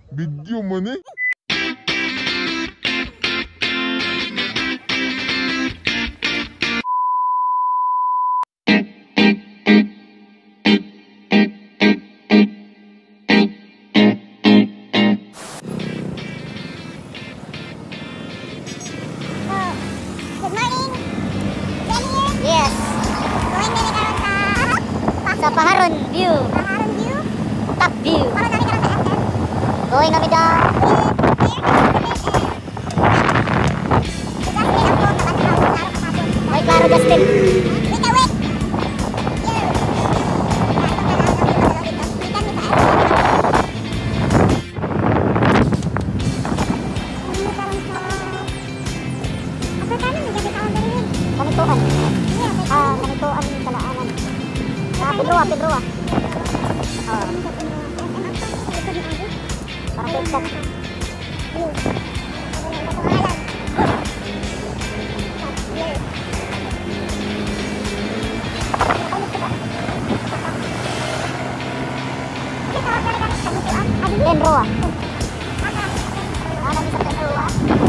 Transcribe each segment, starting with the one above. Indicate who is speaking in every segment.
Speaker 1: Video man eh.
Speaker 2: Good morning. Jenny here. Yes. Going na karon sa Paharon View. Paharon View. Top View. Paano namin karon sa after? Going na down. Ay, klaro Justin. Wait, wait. Kanituan. Kanituan yung talaanan. Pinruwa. Parang pektat. Penruwa. Ano bisa Penruwa?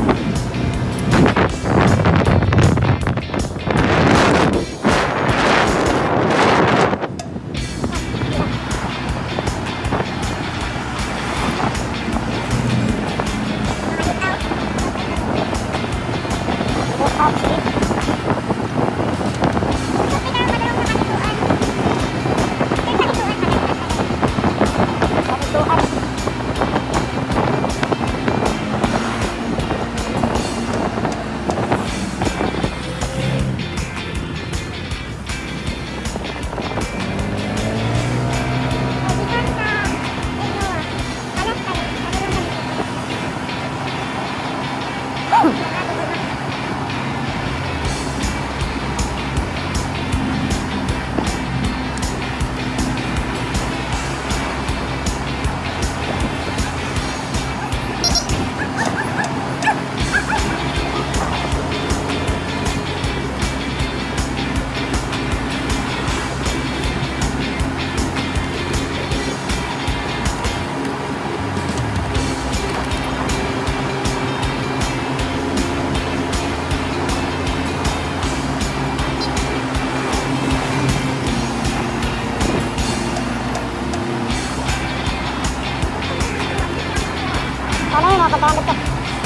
Speaker 2: Ano yung mga pagkahan dito?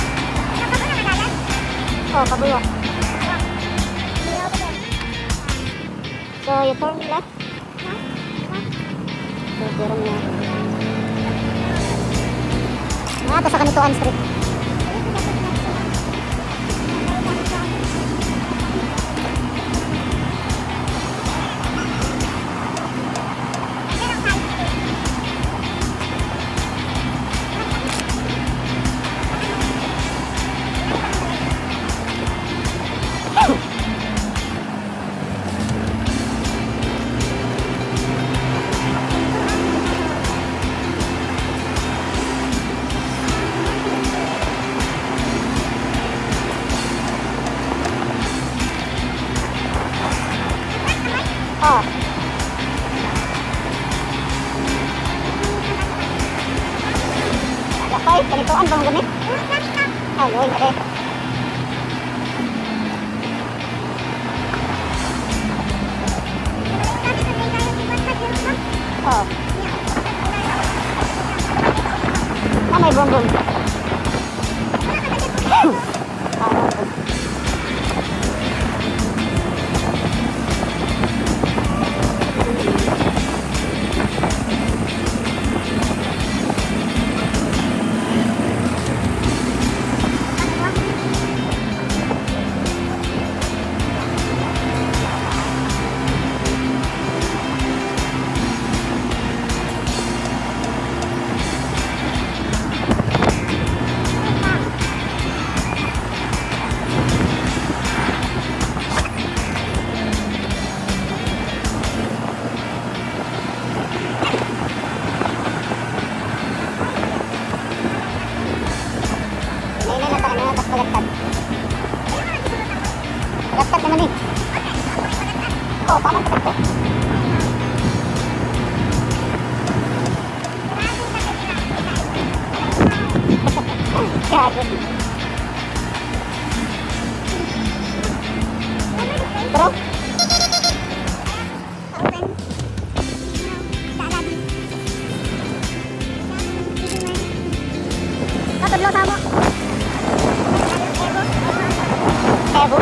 Speaker 2: Oh, pabuyo. So, you turn left? So, turn left. Ito sa Kanituan Street. Oh. Lakay, Kanituan bang gamit? Ayun, okay. Oh. Ah, may bonbon. Dapat naman eh. Oh, paman ko. Gago. Terus? Tatadlaw tama. Evo.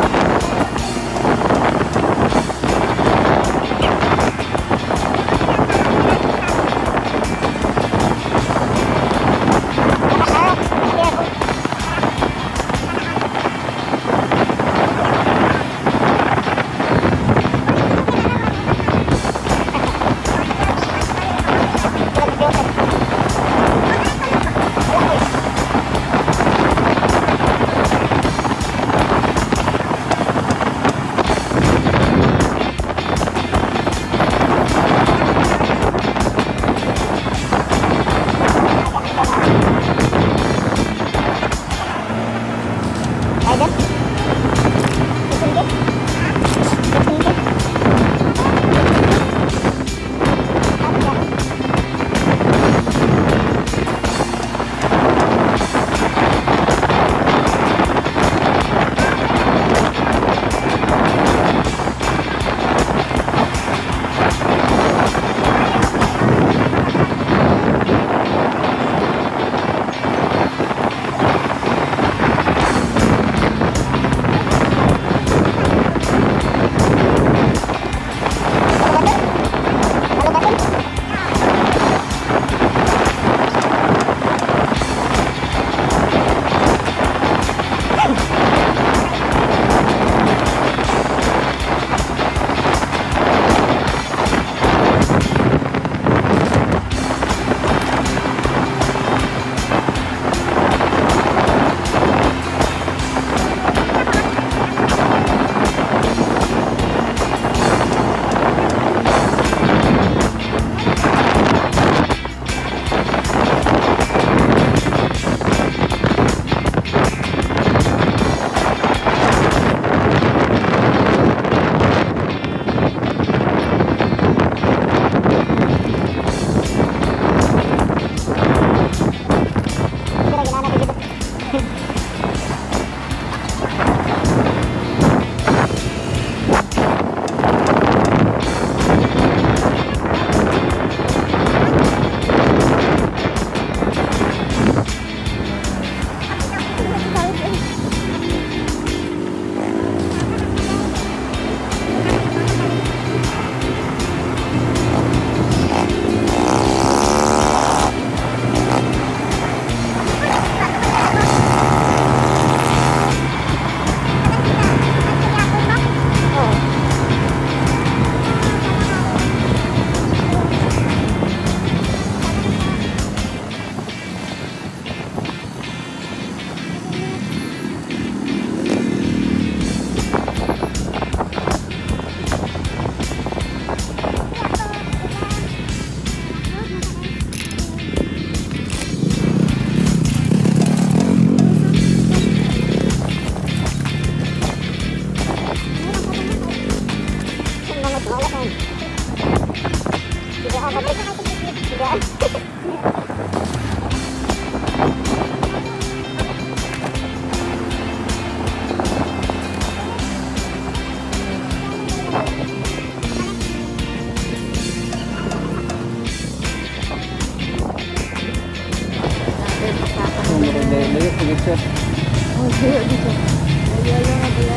Speaker 1: picture.
Speaker 2: Oh, iya gitu. Iya, iya.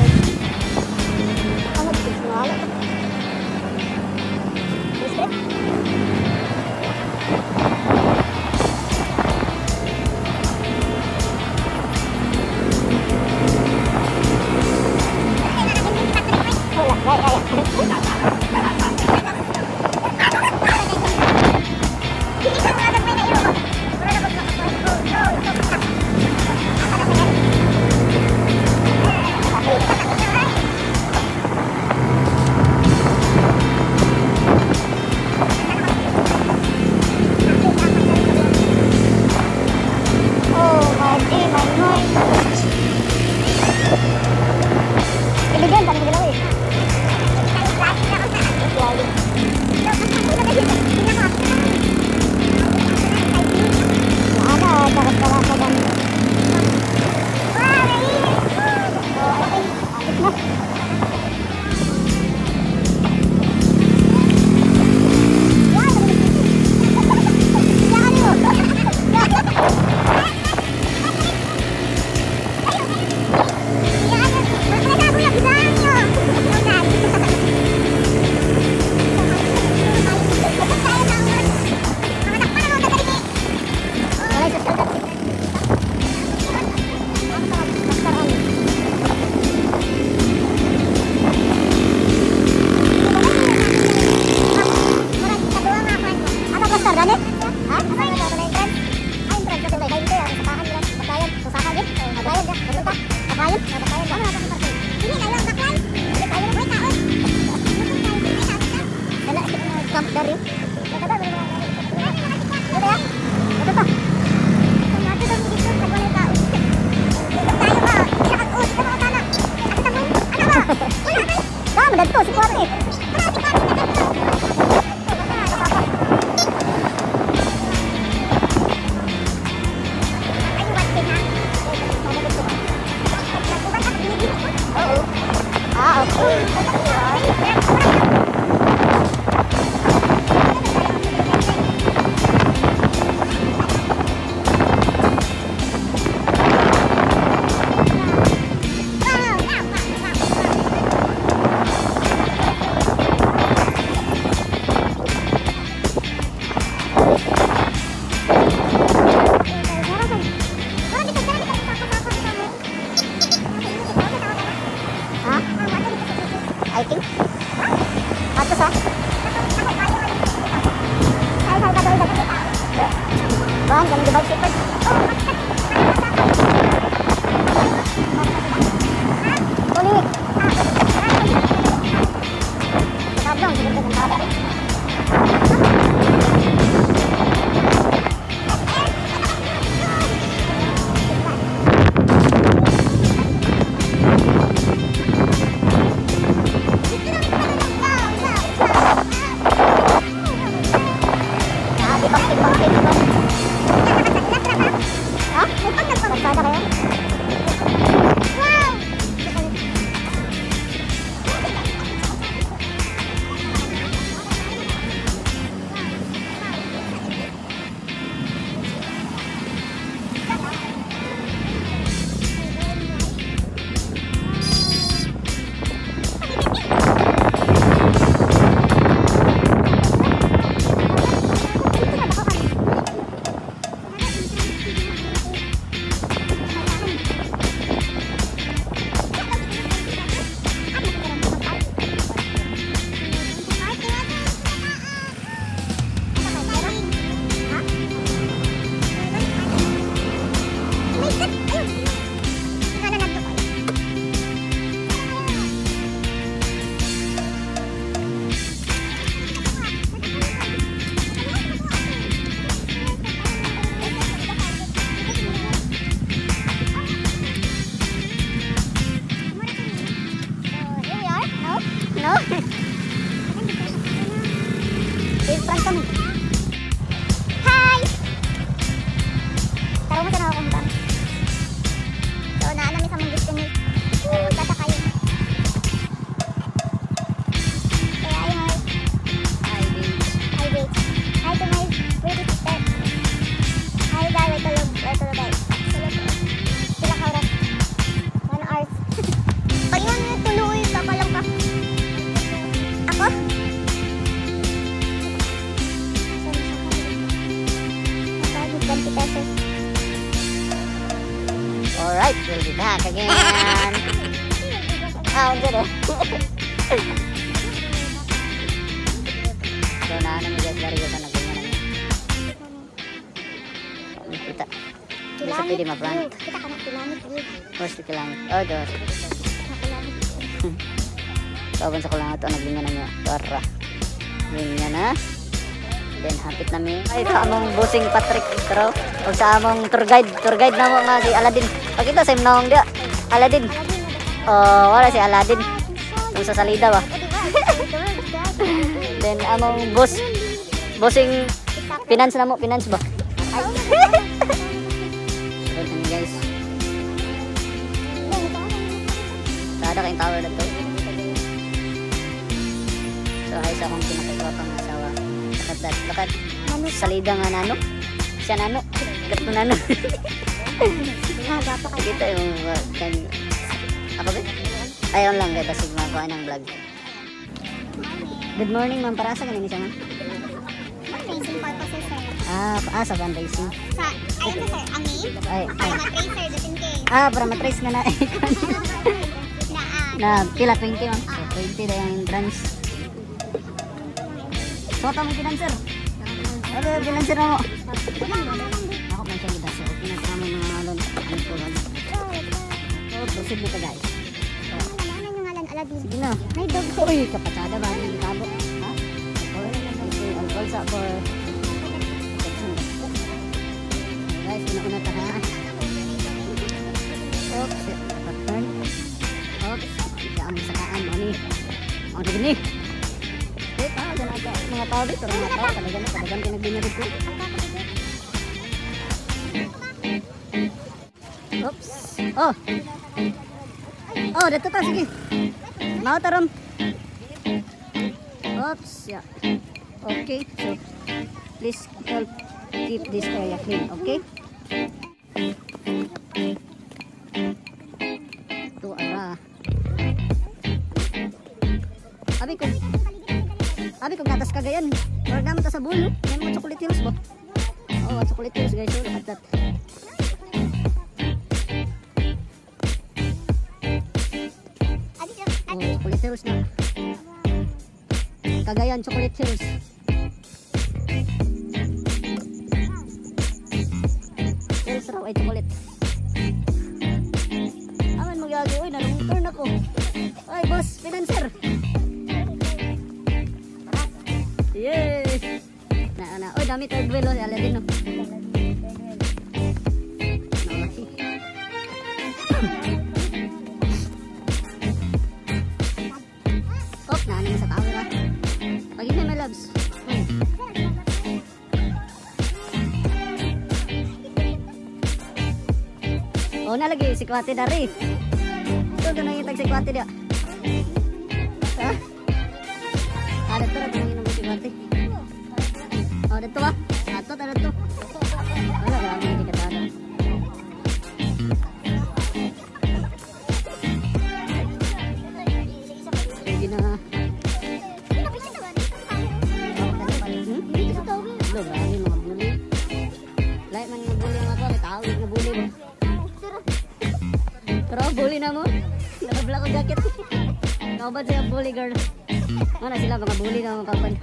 Speaker 2: Amat sekali. kami. Hi! Taro mo sa nakakumbang. So, naanami sa mong gusto niyo. Tatakayin. Kaya ay hi.
Speaker 1: Hi, babes.
Speaker 2: Hi, babes. Hi to my pretty sister. Hi, guys. Wait tulog. Wait tulog, guys. Sila ka oras. 1 hour. Pag iwan mo yung tuloy, papalang ka. Ako?
Speaker 1: Alright, we'll be back again.
Speaker 2: Dito.
Speaker 1: So, naanam mo guys, lari ka na ganyan na niya. Kita. Hindi sa pwede ma-plant.
Speaker 2: Kita ka na kilangit view.
Speaker 1: First kilangit. Oh, dos.
Speaker 2: Nakilangit.
Speaker 1: Kawan sa kulangat ito, naglingan na niya. Tara. Lingan na. Then, hapit namin. Ay, ito among busing Patrick. Pero, o sa among tour guide. Tour guide na mo nga si Aladdin. Pakita sa imnong dia. Aladdin. Oh, wala si Aladdin. Yung sa salida ba? Then, among busing finance na mo. Finance ba? So, ano guys. Sada kayong tower na to. So, ay sa akong pinakagwapang asawa. Lakat salida nga nano. Siya nano. Gato nano. Dito yung ako ba? Ayun lang guys, basig magawa ng vlog. Good morning ma'am, para sa kanina siya ma'am?
Speaker 2: Fundraising purposes, sir.
Speaker 1: Sa fundraising.
Speaker 2: Sa, ayun na, sir, ang name?
Speaker 1: Ay,
Speaker 2: Para matrace, sir, just in case.
Speaker 1: para matrace nga na na pila 20 ma'am. So 20 na yung entrance. So ito mong financer. Ano yung financer mo? Ako man siya kita. So pinasama mga ngalon. So proceed mo ka guys.
Speaker 2: Ano yung ngalan, Aladdin?
Speaker 1: Sige na.
Speaker 2: May dog, sir.
Speaker 1: Uy, kapatsada ba? Hindi kabok. Ha? Ang pulsa for guys, una-una ta ha. Oops, pattern. Oops, hindi ang sakaan mo ni. Ang gini. Mga tao dito, mga tao, talagang pinagbinyarid ko. Oops. Oh, dito ta, sige. Mau tarom. Oops, yeah. Okay, so please help keep this area clean, okay? Ito, Abi kung gatas kagayan. Or naman ta sa bulo. Yan mga chocolate hills ba? Oh, chocolate hills guys. So, look at that. Oh, chocolate hills na. Cagayan chocolate hills. ay chocolate. Aman mo gagi, uy, nalong turn ako. Ay, boss, financer. Yes. Na. Uy, dami third wheel, oh, ala din, no. Naulaki. Oh, naano sa tower, ah. Pag-ibig my loves. Oh, nalagi si Kwate dari. Ito na nangitag si Kwate dia. Ha? Ada to na nangitag si Kwate. Oh, dito ba? Ato ta dito. Wala ra ang hindi katana. Sige na. Lo, marami mga bully. Lahat man mga bully ang ako, may tao yung bully mo. Pero bully na mo. Nakabla ko jacket. Nakabad siya bully girl. Ano sila mga bully na mga kapan.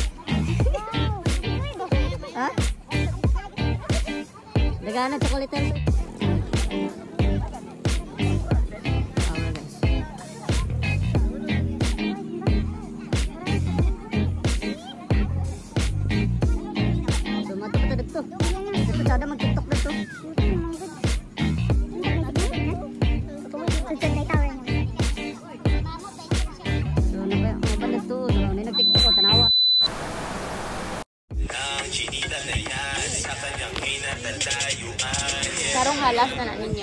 Speaker 1: Ha? Dagana chocolate. Ito sada mag-tiktok na to. So, nagbalag to. So, nag-tiktok ko, tanawa.
Speaker 2: Sarong halas na ninyo.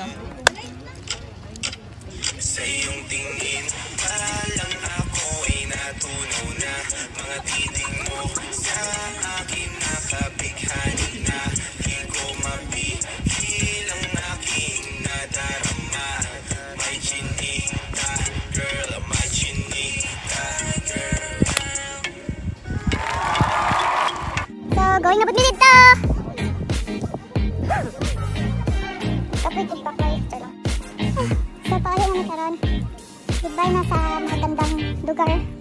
Speaker 3: Sa iyong tingin, palang ako ay natunaw na. Mga titig mo sa akin nakabighani na. Di ko mapihil ang aking nadarama. May chinika, girl, may chinika, girl.
Speaker 2: So, going na po dito! Kapit yung paklay. So, pauli naman karon. Goodbye na sa mga gandang lugar.